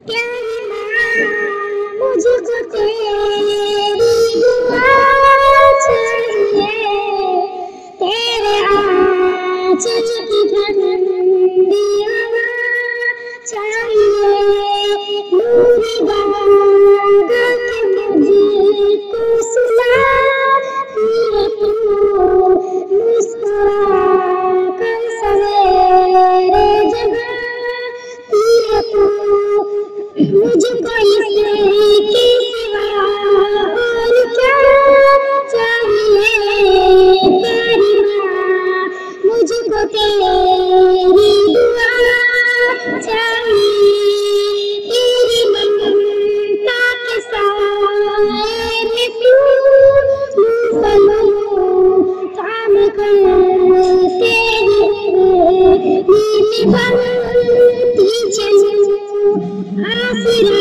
प्यारी माँ मुझको तेरी दुआ चाहिए, तेरे आंचल की ठंडी हवा चाहिए, नूरी बाग के मुझको सुला फिर तू मुस्कुरा कर सवेरे जगा फिर तू मुझको इसके सिवा और क्या चाहिए, प्यारी माँ मुझको तेरी दुआ चाहिए, तेरी ममता के साए में तू फलों थाम कर तेरी नीली बनती चलूं आसरा